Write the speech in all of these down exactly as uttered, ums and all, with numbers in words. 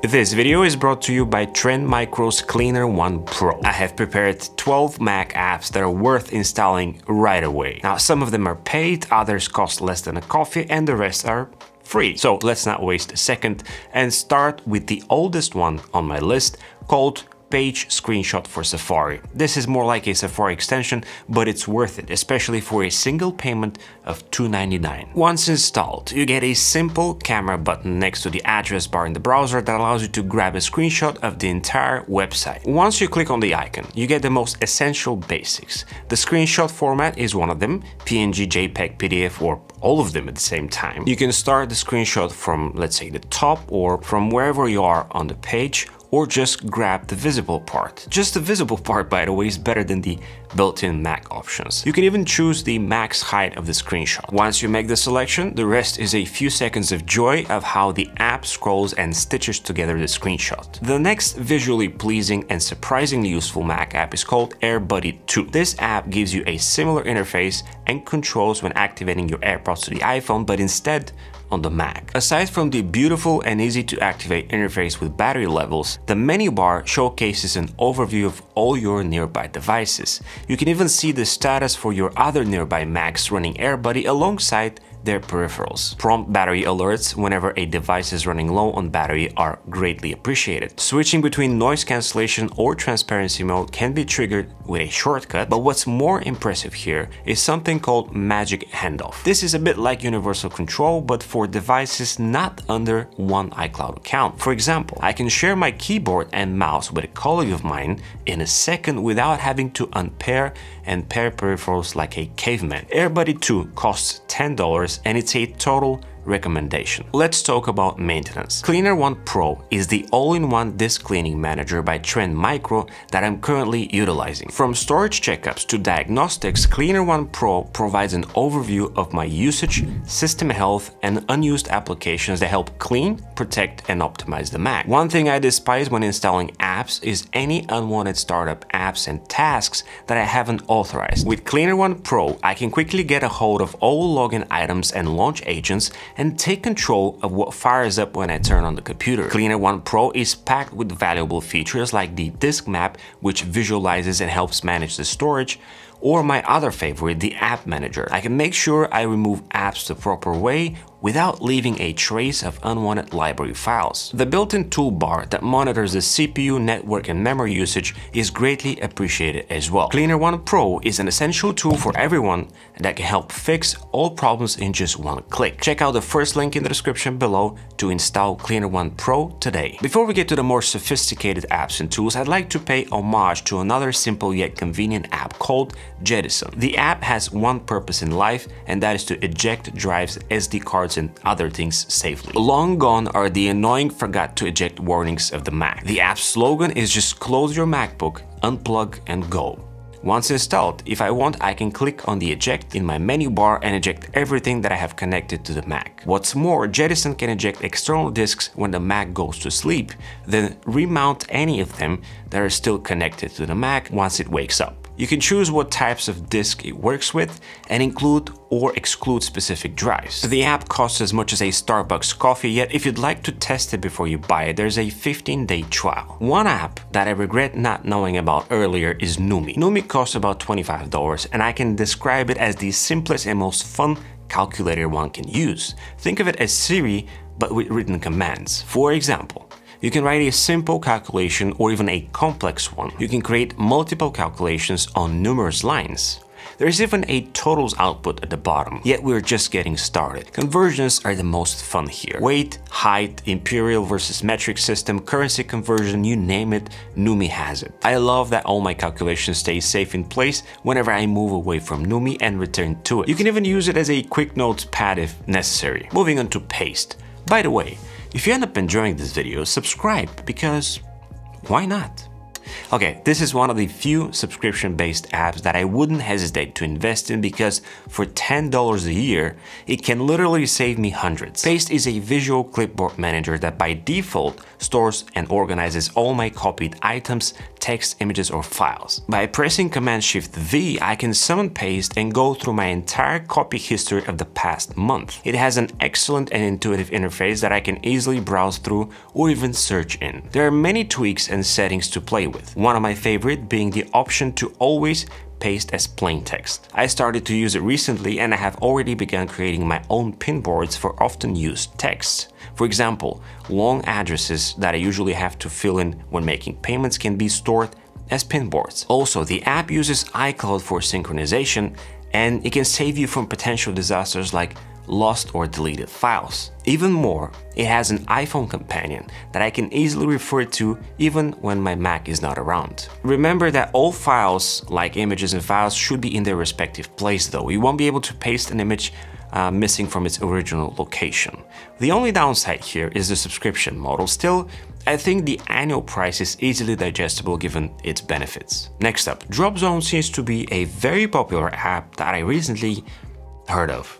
This video is brought to you by Trend Micro's Cleaner One Pro. I have prepared twelve Mac apps that are worth installing right away. Now, some of them are paid, others cost less than a coffee, and the rest are free. So let's not waste a second and start with the oldest one on my list, called Page Screenshot for Safari. This is more like a Safari extension, but it's worth it, especially for a single payment of two ninety-nine. Once installed, you get a simple camera button next to the address bar in the browser that allows you to grab a screenshot of the entire website. Once you click on the icon, you get the most essential basics. The screenshot format is one of them, P N G, JPEG, P D F, or all of them at the same time. You can start the screenshot from, let's say, the top or from wherever you are on the page, or just grab the visible part. Just the visible part, by the way, is better than the built-in Mac options. You can even choose the max height of the screenshot. Once you make the selection, the rest is a few seconds of joy of how the app scrolls and stitches together the screenshot. The next visually pleasing and surprisingly useful Mac app is called AirBuddy two. This app gives you a similar interface and controls when activating your AirPods to the iPhone, but instead on the Mac. Aside from the beautiful and easy to activate interface with battery levels, the menu bar showcases an overview of all your nearby devices. You can even see the status for your other nearby Macs running AirBuddy alongside their peripherals. Prompt battery alerts whenever a device is running low on battery are greatly appreciated. Switching between noise cancellation or transparency mode can be triggered with a shortcut, but what's more impressive here is something called Magic Handoff. This is a bit like Universal Control, but for devices not under one iCloud account. For example, I can share my keyboard and mouse with a colleague of mine in a second without having to unpair and pair peripherals like a caveman. AirBuddy two costs ten dollars and it's a total recommendation. Let's talk about maintenance. Cleaner One Pro is the all-in-one disk cleaning manager by Trend Micro that I'm currently utilizing. From storage checkups to diagnostics, Cleaner One Pro provides an overview of my usage, system health, and unused applications that help clean, protect, and optimize the Mac. One thing I despise when installing apps is any unwanted startup apps and tasks that I haven't authorized. With Cleaner One Pro, I can quickly get a hold of all login items and launch agents and take control of what fires up when I turn on the computer. Cleaner One Pro is packed with valuable features like the disk map, which visualizes and helps manage the storage, or my other favorite, the App Manager. I can make sure I remove apps the proper way without leaving a trace of unwanted library files. The built-in toolbar that monitors the C P U, network, and memory usage is greatly appreciated as well. Cleaner One Pro is an essential tool for everyone that can help fix all problems in just one click. Check out the first link in the description below to install Cleaner One Pro today. Before we get to the more sophisticated apps and tools, I'd like to pay homage to another simple yet convenient app called Jettison. The app has one purpose in life, and that is to eject drives, S D cards, and other things safely. Long gone are the annoying forgot to eject warnings of the Mac. The app's slogan is just close your MacBook, unplug, and go. Once installed, if I want, I can click on the eject in my menu bar and eject everything that I have connected to the Mac. What's more, Jettison can eject external disks when the Mac goes to sleep, then remount any of them that are still connected to the Mac once it wakes up. You can choose what types of disk it works with and include or exclude specific drives. The app costs as much as a Starbucks coffee, yet if you'd like to test it before you buy it, there's a fifteen day trial. One app that I regret not knowing about earlier is Numi. Numi costs about twenty-five dollars, and I can describe it as the simplest and most fun calculator one can use. Think of it as Siri, but with written commands. For example, you can write a simple calculation or even a complex one. You can create multiple calculations on numerous lines. There is even a totals output at the bottom, yet we're just getting started. Conversions are the most fun here. Weight, height, imperial versus metric system, currency conversion, you name it, Numi has it. I love that all my calculations stay safe in place whenever I move away from Numi and return to it. You can even use it as a quick notes pad if necessary. Moving on to Paste. By the way, if you end up enjoying this video, subscribe, because why not? Okay, this is one of the few subscription-based apps that I wouldn't hesitate to invest in because for ten dollars a year, it can literally save me hundreds. Paste is a visual clipboard manager that by default stores and organizes all my copied items, text, images, or files. By pressing Command-Shift-V, I can summon Paste and go through my entire copy history of the past month. It has an excellent and intuitive interface that I can easily browse through or even search in. There are many tweaks and settings to play with. One of my favorite being the option to always paste as plain text. I started to use it recently and I have already begun creating my own pinboards for often used texts. For example, long addresses that I usually have to fill in when making payments can be stored as pinboards. Also, the app uses iCloud for synchronization and it can save you from potential disasters like lost or deleted files. Even more, it has an iPhone companion that I can easily refer to even when my Mac is not around. Remember that all files, like images and files, should be in their respective place though. You won't be able to paste an image uh, missing from its original location. The only downside here is the subscription model. Still, I think the annual price is easily digestible given its benefits. Next up, Dropzone seems to be a very popular app that I recently heard of.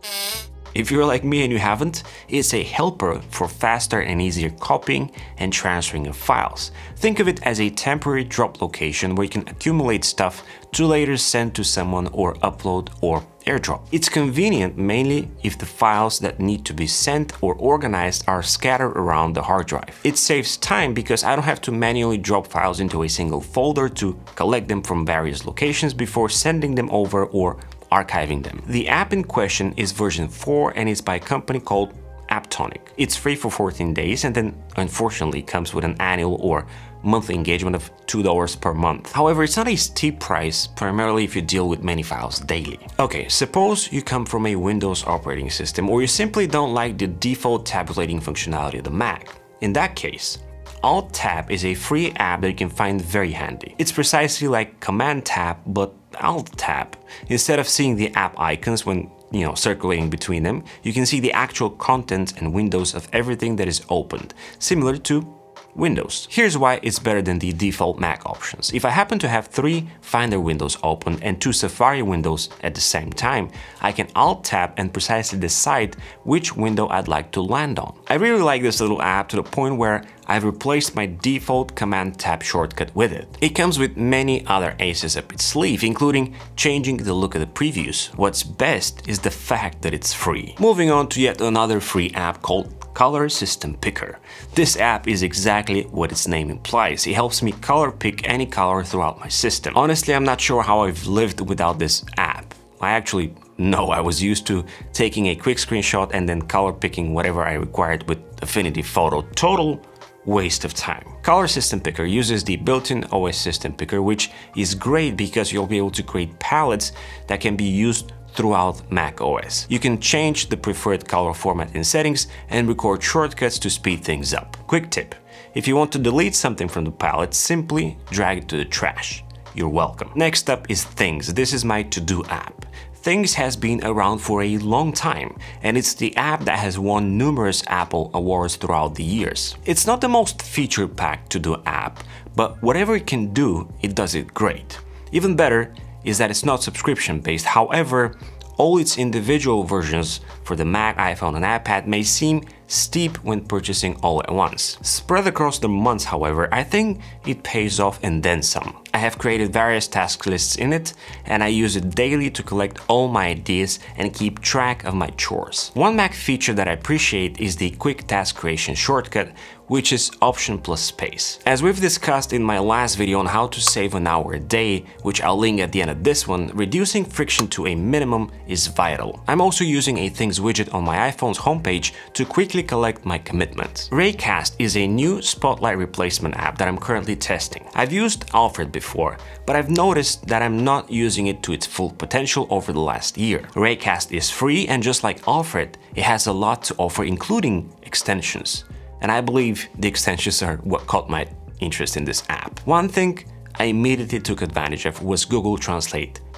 If you're like me and you haven't, it's a helper for faster and easier copying and transferring of files. Think of it as a temporary drop location where you can accumulate stuff to later send to someone or upload or airdrop. It's convenient mainly if the files that need to be sent or organized are scattered around the hard drive. It saves time because I don't have to manually drop files into a single folder to collect them from various locations before sending them over or archiving them. The app in question is version four and is by a company called Apptonic. It's free for fourteen days and then unfortunately comes with an annual or monthly engagement of two dollars per month. However, it's not a steep price, primarily if you deal with many files daily. Okay, suppose you come from a Windows operating system or you simply don't like the default tabulating functionality of the Mac. In that case, Alt-Tab is a free app that you can find very handy. It's precisely like Command-Tab, but Alt-Tab. Instead of seeing the app icons when, you know, circulating between them, you can see the actual content and windows of everything that is opened, similar to Windows. Here's why it's better than the default Mac options. If I happen to have three Finder windows open and two Safari windows at the same time, I can Alt-Tab and precisely decide which window I'd like to land on. I really like this little app to the point where I've replaced my default Command-Tab shortcut with it. It comes with many other aces up its sleeve, including changing the look of the previews. What's best is the fact that it's free. Moving on to yet another free app called Color System Picker. This app is exactly what its name implies. It helps me color pick any color throughout my system. Honestly, I'm not sure how I've lived without this app. I actually know I was used to taking a quick screenshot and then color picking whatever I required with Affinity Photo. Total waste of time. Color System Picker uses the built-in O S System Picker, which is great because you'll be able to create palettes that can be used throughout Mac O S. You can change the preferred color format in settings and record shortcuts to speed things up. Quick tip: if you want to delete something from the palette, simply drag it to the trash. You're welcome. Next up is Things. This is my to-do app. Things has been around for a long time, and it's the app that has won numerous Apple awards throughout the years. It's not the most feature-packed to-do app, but whatever it can do, it does it great. Even better is that it's not subscription-based. However, all its individual versions for the Mac, iPhone, and iPad may seem steep when purchasing all at once. Spread across the months, however, I think it pays off and then some. I have created various task lists in it, and I use it daily to collect all my ideas and keep track of my chores. One Mac feature that I appreciate is the quick task creation shortcut, which is Option plus space. As we've discussed in my last video on how to save an hour a day, which I'll link at the end of this one, reducing friction to a minimum is vital. I'm also using a Things widget on my iPhone's homepage to quickly collect my commitments. Raycast is a new Spotlight replacement app that I'm currently testing. I've used Alfred before, but I've noticed that I'm not using it to its full potential over the last year. Raycast is free, and just like Alfred, it has a lot to offer, including extensions. And I believe the extensions are what caught my interest in this app. One thing I immediately took advantage of was Google Translate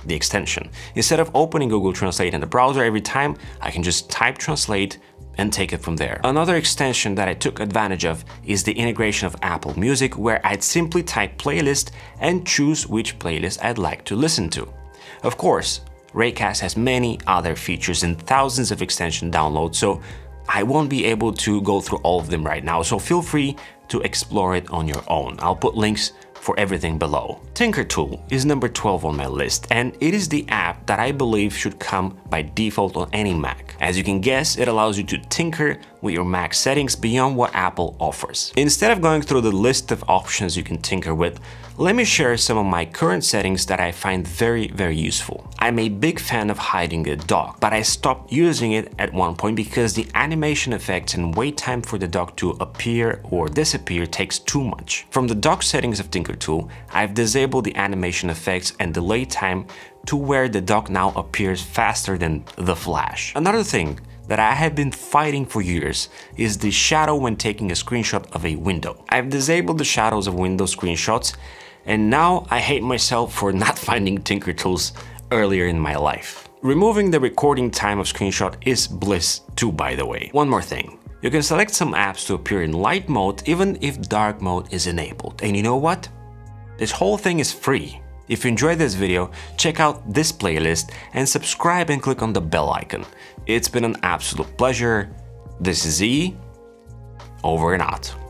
the extension. Instead of opening Google Translate in the browser every time, I can just type Translate and take it from there. Another extension that I took advantage of is the integration of Apple Music, where I'd simply type playlist and choose which playlist I'd like to listen to. Of course, Raycast has many other features and thousands of extension downloads, so I won't be able to go through all of them right now, so feel free to explore it on your own. I'll put links for everything below. TinkerTool is number twelve on my list, and it is the app that I believe should come by default on any Mac. As you can guess, it allows you to tinker with your Mac settings beyond what Apple offers. Instead of going through the list of options you can tinker with, let me share some of my current settings that I find very, very useful. I'm a big fan of hiding the dock, but I stopped using it at one point because the animation effects and wait time for the dock to appear or disappear takes too much. From the dock settings of TinkerTool, I've disabled the animation effects and delay time to where the dock now appears faster than the Flash. Another thing that I have been fighting for years is the shadow when taking a screenshot of a window. I've disabled the shadows of window screenshots, and now I hate myself for not finding Tinker Tools earlier in my life. Removing the recording time of screenshot is bliss too, by the way. One more thing. You can select some apps to appear in light mode even if dark mode is enabled. And you know what? This whole thing is free. If you enjoyed this video, check out this playlist and subscribe and click on the bell icon. It's been an absolute pleasure. This is Z, over and out.